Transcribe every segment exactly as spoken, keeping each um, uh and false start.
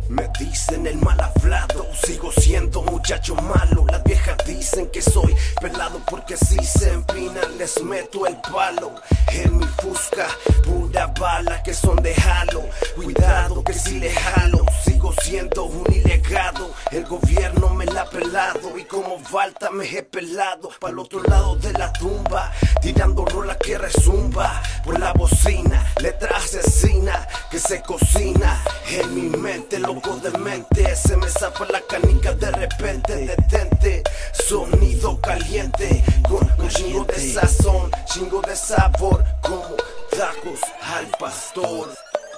Me dicen el mal hablado, sigo siendo muchacho malo. Las viejas dicen que soy pelado porque si se empinan les meto el palo. En mi fusca, pura bala que son de halo. Cuidado que si le jalo, sigo siendo un ilegado. El gobierno me la ha pelado y como falta me he pelado pa'l otro lado de la tumba, tirando rola que resumba por la bocina. Letra asesina que se cocina en mi mente, loco de mente. Se me zafa la canica de repente, detente. Sonido caliente con un chingo de sazón, chingo de sabor, como tacos al pastor.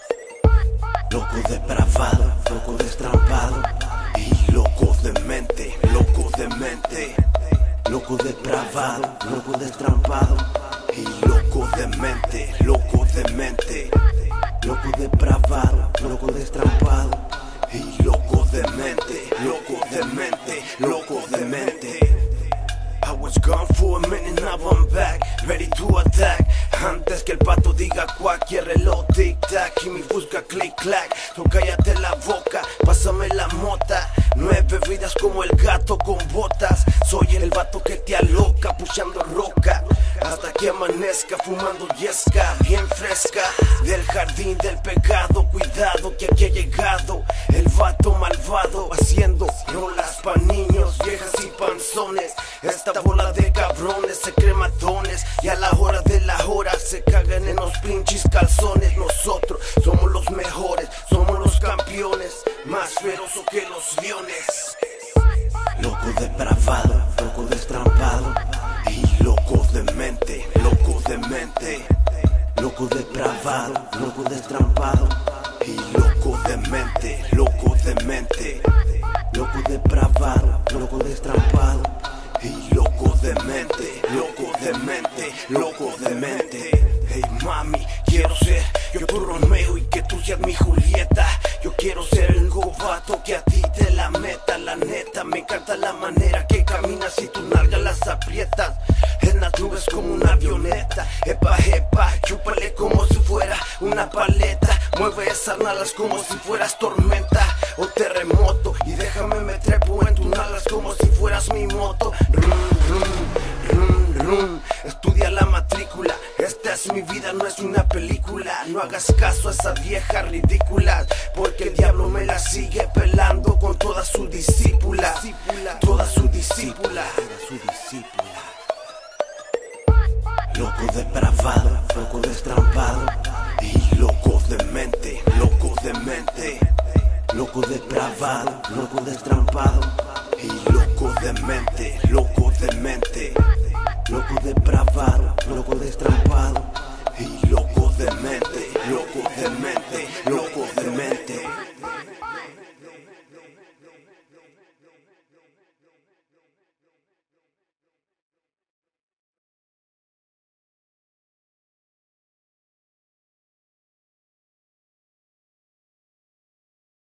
Loco depravado, loco destrampado y loco de mente, loco de mente. Loco depravado, loco destrampado y loco de mente, loco de mente. Loco depravado, loco destrampado y loco de mente, loco de mente, loco de mente. I was gone for a minute, now I'm back, ready to attack. Antes que el pato diga cuac y el reloj tic-tac y mi busca click-clack. Tú cállate la boca, pásame la mota. Nueve vidas como el gato con botas. Soy el vato que te aloca, puchando roca hasta que amanezca, fumando yesca bien fresca del jardín del pecado. Cuidado que aquí ha llegado el vato malvado, haciendo rolas pa' niños, viejas y panzones. Esta bola de cabrones se creen matones y a la hora de la hora se cagan en los pinches calzones. Nosotros somos los mejores, somos los campeones, más feroces que los leones. Loco depravado, loco destrampado y loco de mente, loco de mente. Loco depravado, loco destrampado y loco de mente, loco de mente. Loco depravado, loco destrampado y loco de mente, loco de mente, loco de mente. Hey mami, quiero ser yo tu Romeo y que tú seas mi Julieta. Yo quiero ser el gobato que a ti te la meta. La neta, me encanta la manera que caminas y tu nalga las aprietas en las nubes como una avioneta. Epa, epa, chúpale como si fuera una paleta. Mueve esas nalas como si fueras tormenta o terremoto y déjame me trepo en tus nalas como si fueras mi moto. Rum, rum, rum, rum. Estudia la matrícula, esta es mi vida, no es una película. No hagas caso a esas viejas ridículas, porque el diablo me la sigue pelando con toda su discípula, toda su discípula, su discípula. Loco depravado, loco destrampado y loco de mente, loco de mente. Loco depravado, loco destrampado y loco de mente, loco de mente. Loco depravado, loco destrampado y loco de mente, loco de mente, loco de mente.